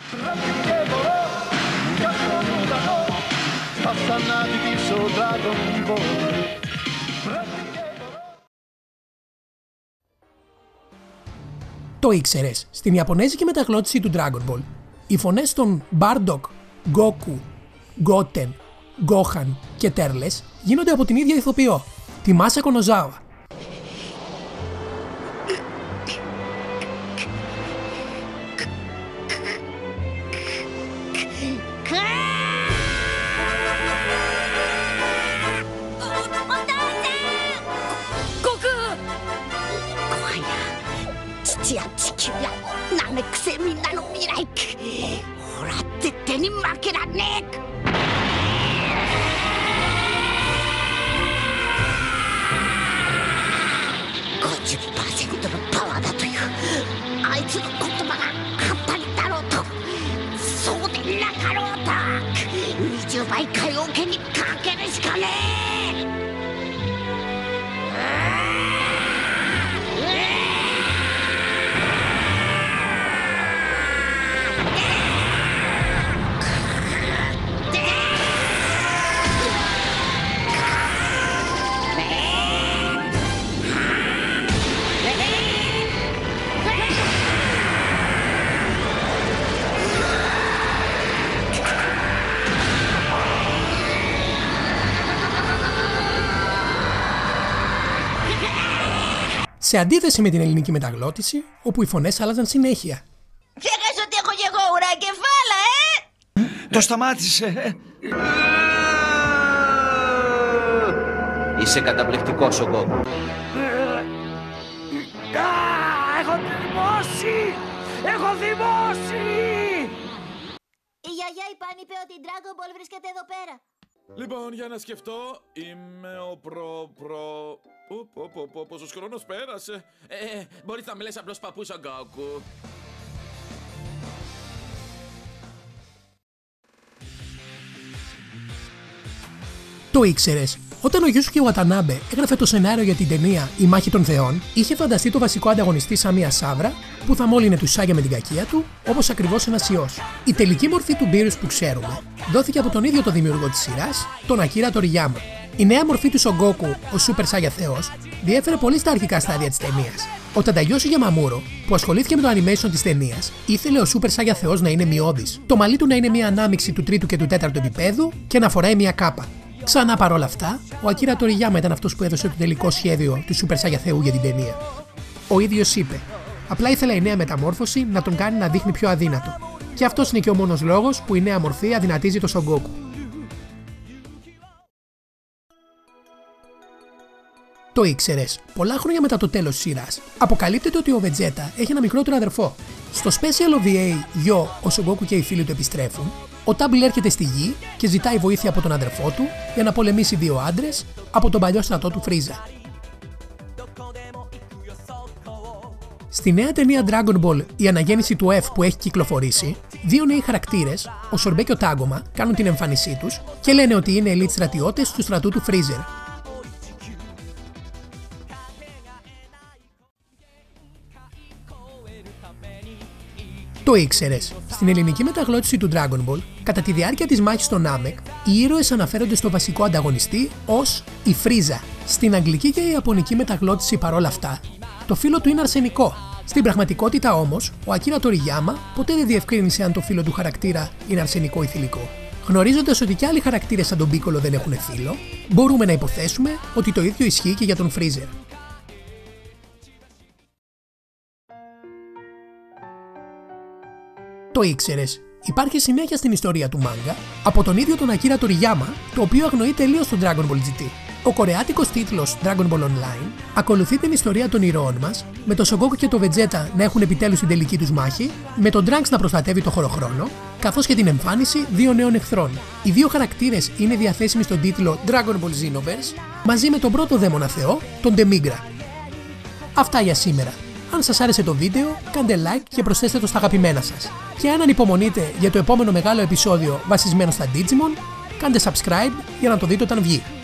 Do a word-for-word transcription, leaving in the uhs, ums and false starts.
Το ήξερες, στην ιαπωνέζικη μεταγλώτηση του Dragon Ball, οι φωνές των Bardock, Goku, Goten, Gohan και Turles γίνονται από την ίδια ηθοποιό, τη Masako Nozawa. Σε αντίθεση με την ελληνική μεταγλώτηση, όπου οι φωνές άλλαζαν συνέχεια. Ξέχασε ότι έχω και εγώ ουρά κεφάλα, ε! Το σταμάτησε. Είσαι καταπληκτικός, ο Γκόκου. Έχω θυμώσει! Έχω θυμώσει! Η γιαγιά η Πάνη είπε ότι η Dragon Ball βρίσκεται εδώ πέρα. Λοιπόν, για να σκεφτώ, είμαι ο προ... προ... Πω, πω, πω, πω, πόσος χρόνος πέρασε. Ε, μπορείς να με λες απλώς παππούς ο Γκόκου. Το ήξερες, όταν ο Γιούσουκε Βατανάμπε έγραφε το σενάριο για την ταινία «Η Μάχη των Θεών», είχε φανταστεί το βασικό ανταγωνιστή σαν μια σαύρα που θα μόλυνε τους Σάγια με την κακία του, όπως ακριβώς ένας ιός. Η τελική μορφή του Μπίρους που ξέρουμε δόθηκε από τον ίδιο το δημιουργό της σειράς, τον Ακίρα Τοριγιάμα. Η νέα μορφή του Σογκόκου, ο Super Saiyan Θεός, διέφερε πολύ στα αρχικά στάδια της ταινίας. Ο Τανταγιώσι Γιαμαμούρο, που ασχολήθηκε με το animation της ταινίας, ήθελε ο Super Saiyan Θεός να είναι μειώδης, το μαλλί του να είναι μια ανάμειξη του τρίτου και του τέταρτου επίπεδου και να φοράει μια κάπα. Ξανά παρόλα αυτά, ο Ακίρα Τοριγιάμα ήταν αυτός που έδωσε το τελικό σχέδιο του Super Saiyan Θεού για την ταινία. Ο ίδιος είπε: «Απλά ήθελα η νέα μεταμόρφωση να τον κάνει να δείχνει πιο αδύνατο. Και αυτός είναι και ο μόνος λόγος που η νέα μορφή αδυνατίζει το Σογκόκου». Το ήξερες, πολλά χρόνια μετά το τέλος της σειράς, αποκαλύπτεται ότι ο Βετζέτα έχει ένα μικρότερο αδερφό. Στο Special ο βι έι Γιο, ο Σογκόκου και οι φίλοι του επιστρέφουν, ο Τάμπλ έρχεται στη γη και ζητάει βοήθεια από τον αδερφό του για να πολεμήσει δύο άντρες από τον παλιό στρατό του Φρίζα. Στη νέα ταινία Dragon Ball, η αναγέννηση του F που έχει κυκλοφορήσει, δύο νέοι χαρακτήρες, ο Σορμπέ και ο Τάγκομα, κάνουν την εμφάνισή τους και λένε ότι είναι elite στρατιώτες του στρατού του Freezer. Το ήξερες, στην ελληνική μεταγλώτηση του Dragon Ball, κατά τη διάρκεια της μάχης των Namek, οι ήρωες αναφέρονται στο βασικό ανταγωνιστή ως η Φρίζα. Στην αγγλική και η ιαπωνική μεταγλώτηση παρόλα αυτά, το φύλο του είναι αρσενικό. Στην πραγματικότητα όμως, ο Ακίρα Τοριγιάμα ποτέ δεν διευκρίνησε αν το φύλο του χαρακτήρα είναι αρσενικό ή θηλυκό. Γνωρίζοντας ότι και άλλοι χαρακτήρες σαν τον Πίκολο δεν έχουν φύλο, μπορούμε να υποθέσουμε ότι το ίδιο ισχύει και για τον Freezer. Το ήξερες, υπάρχει συνέχεια στην ιστορία του μάγκα από τον ίδιο τον Ακίρα Τοριγιάμα, το οποίο αγνοεί τελείως τον Dragon Ball τζι τι. Ο κορεάτικος τίτλος Dragon Ball Online ακολουθεί την ιστορία των ηρώων μας, με τον Σογκόκου και τον Βετζέτα να έχουν επιτέλους την τελική τους μάχη, με τον Trunks να προστατεύει το χωροχρόνο, καθώς και την εμφάνιση δύο νέων εχθρών. Οι δύο χαρακτήρες είναι διαθέσιμοι στον τίτλο Dragon Ball Xenoverse, μαζί με τον πρώτο δαίμονα θεό, τον Demigra. Αυτά για σήμερα. Αν σας άρεσε το βίντεο, κάντε like και προσθέστε το στα αγαπημένα σας. Και αν ανυπομονείτε για το επόμενο μεγάλο επεισόδιο βασισμένο στα Digimon, κάντε subscribe για να το δείτε όταν βγει.